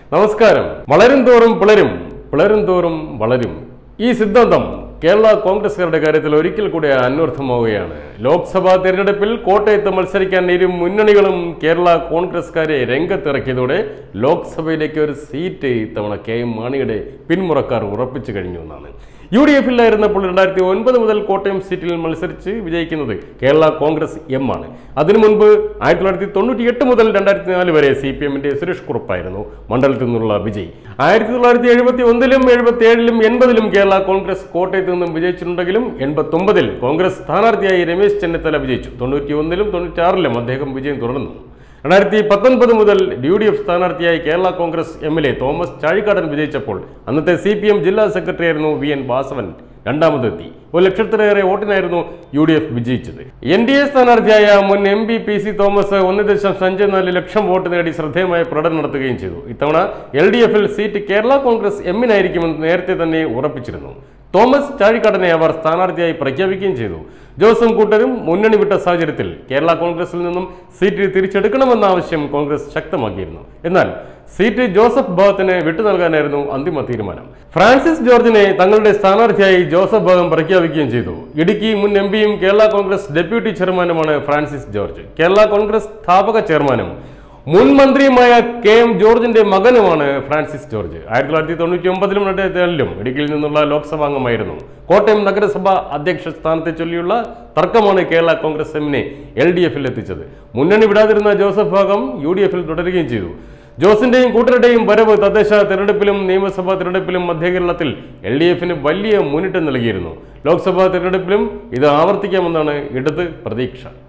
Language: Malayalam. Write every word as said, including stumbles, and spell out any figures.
നമസ്കാരം. വളരും തോറും പിളരും, പിളരും തോറും വളരും. ഈ സിദ്ധാന്തം കേരള കോൺഗ്രസുകാരുടെ കാര്യത്തിൽ ഒരിക്കൽ കൂടി അന്വർത്ഥമാവുകയാണ്. ലോക്സഭാ തെരഞ്ഞെടുപ്പിൽ കോട്ടയത്ത് മത്സരിക്കാൻ ഇരു മുന്നണികളും കേരള കോൺഗ്രസുകാരെ രംഗത്തിറക്കിയതോടെ ലോക്സഭയിലേക്ക് ഒരു സീറ്റ് ഇത്തവണ കെ എം മാണിയുടെ പിന്മുറക്കാർ ഉറപ്പിച്ചു കഴിഞ്ഞു എന്നാണ്. യു ഡി എഫിലായിരുന്നപ്പോൾ രണ്ടായിരത്തി ഒൻപത് മുതൽ കോട്ടയം സീറ്റിൽ മത്സരിച്ച് വിജയിക്കുന്നത് കേരള കോൺഗ്രസ് എം ആണ്. അതിനു മുൻപ് ആയിരത്തി തൊള്ളായിരത്തി തൊണ്ണൂറ്റി എട്ട് മുതൽ രണ്ടായിരത്തി നാല് വരെ സി പി എമ്മിന്റെ സുരേഷ് കുറുപ്പായിരുന്നു മണ്ഡലത്തിൽ നിന്നുള്ള വിജയ്. ആയിരത്തി തൊള്ളായിരത്തി എഴുപത്തി ഒന്നിലും എഴുപത്തി ഏഴിലും എൺപതിലും കേരള കോൺഗ്രസ് കോട്ടയത്ത് നിന്നും വിജയിച്ചിട്ടുണ്ടെങ്കിലും എൺപത്തി ഒമ്പതിൽ കോൺഗ്രസ് സ്ഥാനാർത്ഥിയായി രമേശ് ചെന്നിത്തല വിജയിച്ചു. തൊണ്ണൂറ്റി ഒന്നിലും തൊണ്ണൂറ്റി ആറിലും അദ്ദേഹം വിജയം തുടർന്നു. രണ്ടായിരത്തി പത്തൊൻപത് മുതൽ യു ഡി എഫ് സ്ഥാനാർത്ഥിയായി Kerala Congress M L A Thomas Chazhikadan വിജയിച്ചപ്പോൾ അന്നത്തെ സി പി എം ജില്ലാ സെക്രട്ടറി ആയിരുന്നു വി എൻ വാസവൻ രണ്ടാമതെത്തി. ഒരു ലക്ഷത്തിലേറെ വോട്ടിനായിരുന്നു യു ഡി എഫ് വിജയിച്ചത്. എൻ ഡി എ സ്ഥാനാർത്ഥിയായ മുൻ M P P C Thomas ഒന്ന് ദശാംശം അഞ്ച് നാല് ലക്ഷം വോട്ട് നേടി ശ്രദ്ധേയമായ പ്രകടനം നടത്തുകയും ചെയ്തു. ഇത്തവണ എൽ ഡി എഫിൽ സീറ്റ് കേരള കോൺഗ്രസ് എമ്മിനായിരിക്കുമെന്ന് നേരത്തെ തന്നെ ഉറപ്പിച്ചിരുന്നു. തോമസ് ചാഴിക്കാടനെ അവർ സ്ഥാനാർത്ഥിയായി പ്രഖ്യാപിക്കുകയും ചെയ്തു. ജോസും കൂട്ടരും മുന്നണി വിട്ട സാഹചര്യത്തിൽ കേരള കോൺഗ്രസിൽ നിന്നും സീറ്റ് തിരിച്ചെടുക്കണമെന്ന ആവശ്യം കോൺഗ്രസ് ശക്തമാക്കിയിരുന്നു. എന്നാൽ സീറ്റ് ജോസഫ് ഭാഗത്തിന് വിട്ടു നൽകാനായിരുന്നു അന്തിമ തീരുമാനം. ഫ്രാൻസിസ് ജോർജിനെ തങ്ങളുടെ സ്ഥാനാർത്ഥിയായി ജോസഫ് ഭാഗം പ്രഖ്യാപിക്കുകയും ചെയ്തു. ഇടുക്കി മുൻ എം പിയും കേരള കോൺഗ്രസ് ഡെപ്യൂട്ടി ചെയർമാനുമാണ് ഫ്രാൻസിസ് ജോർജ്. കേരള കോൺഗ്രസ് സ്ഥാപക ചെയർമാനും മുൻ മന്ത്രിയുമായ കെ എം ജോർജിന്റെ മകനുമാണ് ഫ്രാൻസിസ് ജോർജ്. ആയിരത്തി തൊള്ളായിരത്തി തൊണ്ണൂറ്റി ഒമ്പതിലും രണ്ടായിരത്തി ഏഴിലും ഇടുക്കിയിൽ നിന്നുള്ള ലോക്സഭാംഗമായിരുന്നു. കോട്ടയം നഗരസഭ അധ്യക്ഷ സ്ഥാനത്തെ ചൊല്ലിയുള്ള തർക്കമാണ് കേരള കോൺഗ്രസ് എമ്മിനെ എൽ ഡി എഫിൽ എത്തിച്ചത്. മുന്നണി വിടാതിരുന്ന ജോസഫ് ഭാഗം യു ഡി എഫിൽ തുടരുകയും ചെയ്തു. ജോസിന്റെയും കൂട്ടരുടെയും വരവ് തദ്ദേശ തെരഞ്ഞെടുപ്പിലും നിയമസഭാ തെരഞ്ഞെടുപ്പിലും മധ്യകേരളത്തിൽ എൽ ഡി എഫിന് വലിയ മുന്നിട്ട് നൽകിയിരുന്നു. ലോക്സഭാ തെരഞ്ഞെടുപ്പിലും ഇത് ആവർത്തിക്കാമെന്നാണ് ഇടത് പ്രതീക്ഷ.